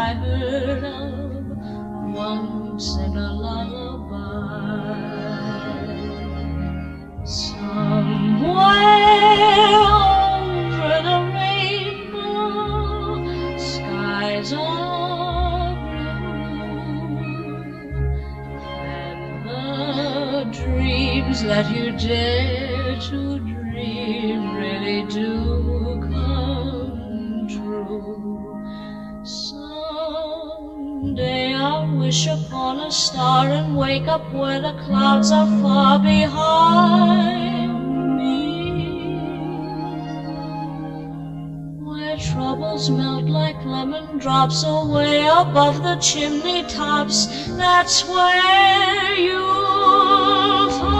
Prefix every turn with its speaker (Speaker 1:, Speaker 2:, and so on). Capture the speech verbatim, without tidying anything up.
Speaker 1: I heard of once in a lullaby. Somewhere over the rainbow, skies are blue, and the dreams that you dare to dream really do come true. Someday I'll wish upon a star and wake up where the clouds are far behind me, where troubles melt like lemon drops away above the chimney tops. That's where you'll find